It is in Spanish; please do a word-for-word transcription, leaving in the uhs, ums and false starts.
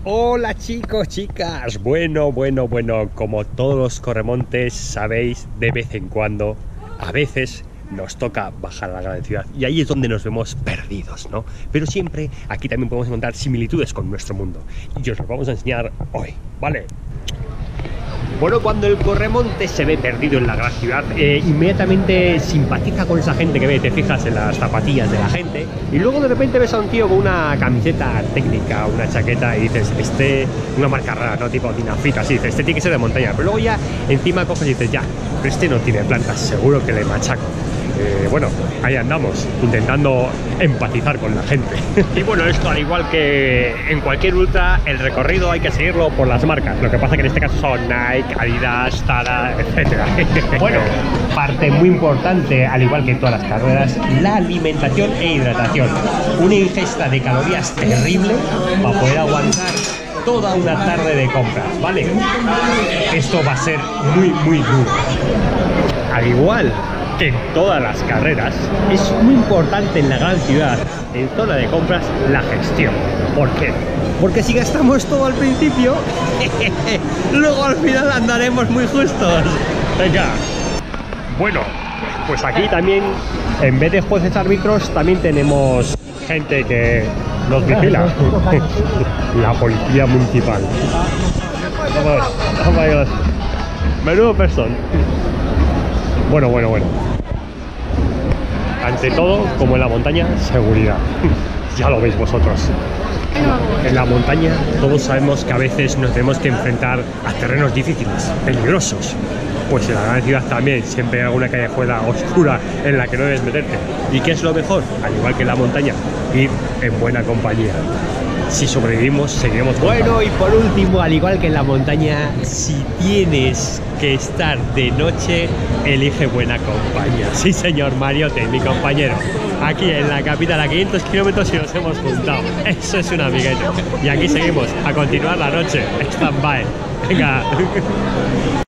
Hola chicos, chicas, bueno, bueno, bueno, como todos los corremontes sabéis, de vez en cuando, a veces nos toca bajar a la gran ciudad y ahí es donde nos vemos perdidos, ¿no? Pero siempre aquí también podemos encontrar similitudes con nuestro mundo y os lo vamos a enseñar hoy, ¿vale? Bueno, cuando el corremonte se ve perdido en la gran ciudad, eh, inmediatamente simpatiza con esa gente que ve, te fijas en las zapatillas de la gente y luego de repente ves a un tío con una camiseta técnica, una chaqueta y dices, este, una marca rara, ¿no? Tipo Dinafita, así, dices, este tiene que ser de montaña, pero luego ya encima coges y dices, ya, pero este no tiene plantas, seguro que le machaco. Eh, bueno, ahí andamos, intentando empatizar con la gente. Y bueno, esto al igual que en cualquier ultra, el recorrido hay que seguirlo por las marcas. Lo que pasa que en este caso son Nike, Adidas, Zara, etcétera. Bueno, parte muy importante, al igual que en todas las carreras, la alimentación e hidratación. Una ingesta de calorías terrible para poder aguantar toda una tarde de compras, ¿vale? Esto va a ser muy, muy duro. Al igual que en todas las carreras, es muy importante en la gran ciudad, en zona de compras, la gestión. ¿Por qué? Porque si gastamos todo al principio, luego al final andaremos muy justos. Venga. Bueno, pues aquí también, en vez de jueces árbitros, también tenemos gente que nos vigila. La policía municipal. Vamos, vamos. Menudo persona. Bueno, bueno, bueno. Ante todo, como en la montaña, seguridad. Ya lo veis vosotros. En la montaña todos sabemos que a veces nos tenemos que enfrentar a terrenos difíciles, peligrosos. Pues en la gran ciudad también siempre hay alguna callejuela oscura en la que no debes meterte. ¿Y qué es lo mejor? Al igual que en la montaña, ir en buena compañía. Si sobrevivimos, seguiremos. Bueno, y por último, al igual que en la montaña, si tienes que estar de noche, elige buena compañía. Sí, señor Mariote, mi compañero. Aquí en la capital, a quinientos kilómetros y nos hemos juntado. Eso es un amiguete. Y aquí seguimos, a continuar la noche. Stand by. Venga.